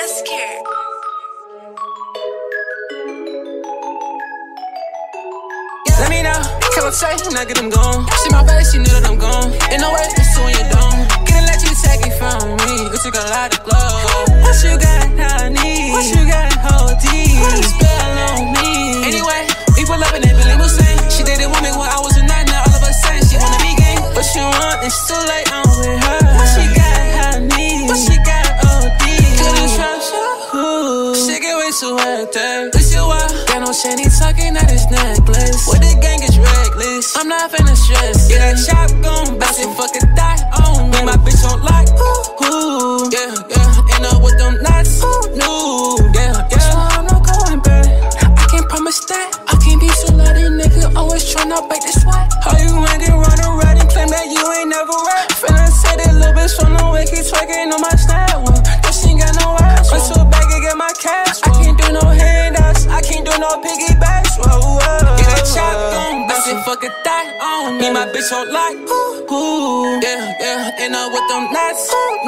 scared. Let me know, come up say, and I get them gone. See my face, you know that I'm gone. Ain't no way, it's when you don't. Can't let you take it from me. You took a lot of glow. What you got, I need. What you got, hold deep. Put a spell on me. Anyway, we pull up in that Billy Hussein. She dated women when I was a nine. Now all of a sudden she wanna be gay. But she want, and it's too late, I'm with her. What she got, I need. What she got, OD. Couldn't trust you. She get way too hectic. This your why. Got no shiny talking at his necklace. With the gang is reckless. I'm not finna stress. Yeah, that shotgun bounce and fuck a die on me. My bitch don't like, ooh, yeah, yeah. End up with them nuts, no, yeah, yeah. So I'm not going back. I can't promise that. I can't be so loud, nigga. Always tryna bake this sweat. How you hanging run around and claim that you ain't never rap? Finna say that little bitch from the way, keep twerking on my snap. That she ain't got no ass. Run to a bag and get my cash. I can't do no handouts. I can't do no piggybacks. Whoa, whoa. Get that shotgun bounce and fuck a thigh on me. My bitch don't like, ooh, yeah, yeah. End up with them nuts,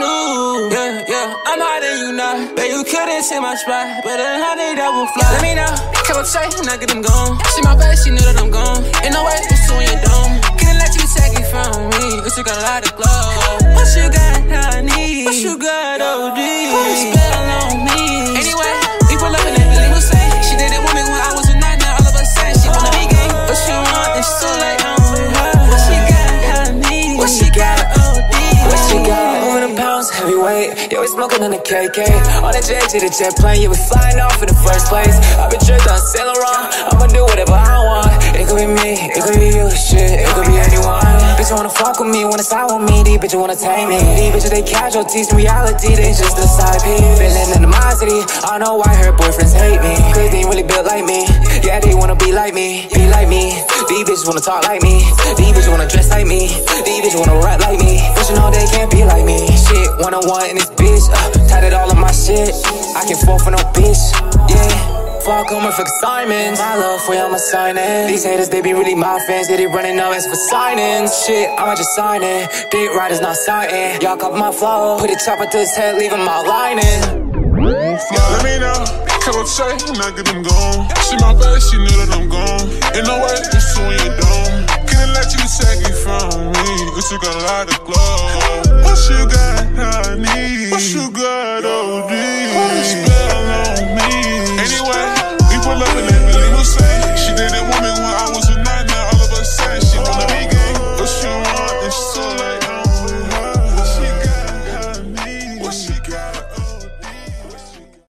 no, yeah, yeah. I'm harder than you know. Bet you couldn't see my spot, but a honey that will fly. Let me know, come up say, and I get them gone. See my face, you know that I'm gone. Ain't no way, it's when you don't. Can't let you take it from me. You took a lot of glow. What you got, I need. What you got, OD. Put a spell on me. Anyway, we pull up in that Billy Hussein. She dated women when I was a nine. Now all of a sudden she wanna be gay. But she want, and it's too late, I'm with her. What she got, I need. What she got, OD. What she got? Moving them pounds, heavyweight. Yeah, we smoking on the KK. On the jet to the jet plane. Yeah, we flying off in the first place. I've been tricked on Saint Laurent. I'ma do whatever I want. It could be me, it could be you, shit. It could be anyone. Bitch wanna fuck with me, wanna side with me. These bitches wanna tame me. These bitches, they casualties. In reality, they just a side piece. Feeling animosity. I know why her boyfriends hate me. Cause they ain't really built like me. Yeah, they wanna be like me. Be like me. These bitches wanna talk like me. These bitches wanna dress like me. These bitches wanna rap like me. But you know they can't be like me. Shit, one-on-one in this bitch. Tatted all of my shit. I can't fall for no bitch. Yeah. Fuck on my fuck assignments. My love for you, I'ma sign it. These haters, they be really my fans. They running up as for signings. Shit, I'ma just sign it. Dick riders not sighting. Y'all copy my flow. Put a chopper to his head, leave him out lining. Let me know, come up say, and I get them gone. See my face, she knew that I'm gone. Ain't no way, it's when you don't. Can't let you take it from me. You took a lot of glow. What you got, I need. What you got, OD. Put a spell on me. Anyway, we pull up in that Billy Hussein. She dated women when I was a nine. Now all of a sudden she wanna be gay. But she want, and she's so late.